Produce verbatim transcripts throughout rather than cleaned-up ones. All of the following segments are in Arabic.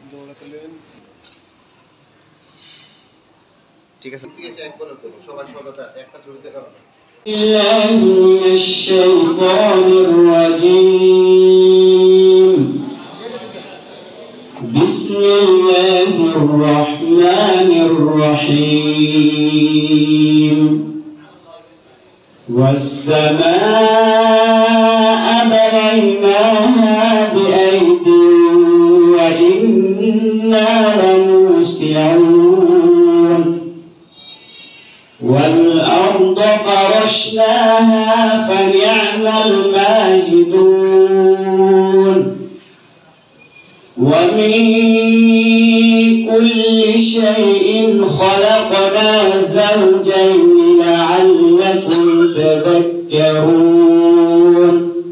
ঠিক আছে بسم الله الرحمن الرحيم والسماء بنيناها بأيد وإنا لموسعون والأرض فرشناها فنعم الماهدون ومن كل شيء خلقنا زوجين لعلكم تذكرون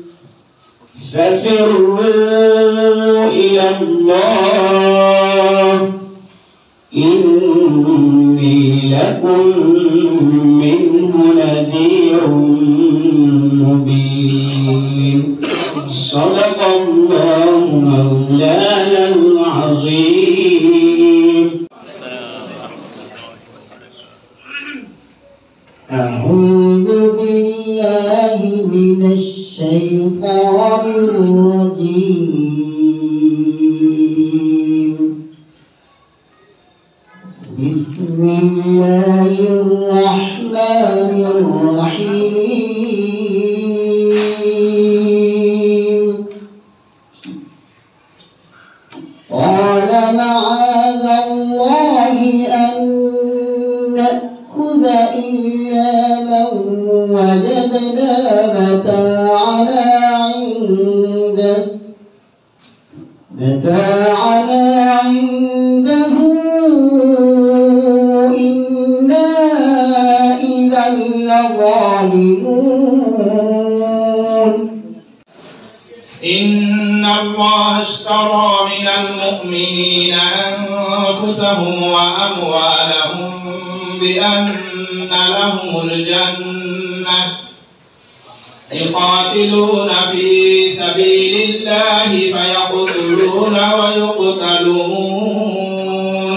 ففروا إلى الله إني لكم منه نذير مبين صدق الله مولانا العظيم. أعوذ بالله من الشيطان الرجيم. بسم الله الرحمن الرحيم. قال معاذ الله أن نأخذ إلا من وجدنا متاعنا عنده متاعنا عنده إنا إذا لظالمون. إن الله اشترى من المؤمنين أنفسهم وأموالهم بأن لهم الجنة يقاتلون في سبيل الله فيقتلون ويقتلون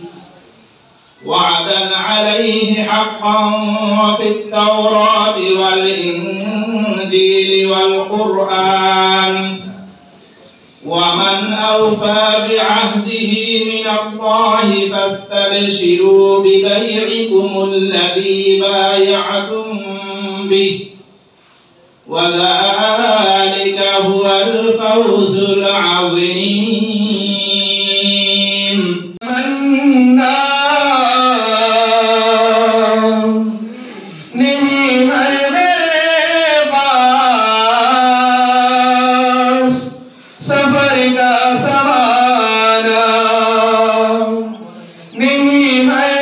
وعدا عليه حقا في التوراة والإنجيل والقرآن ومن أوفى بعهده من الله فاستبشروا ببيعكم الذي بايعتم به وذلك هو الفوز العظيم. सफर का समाना नहीं है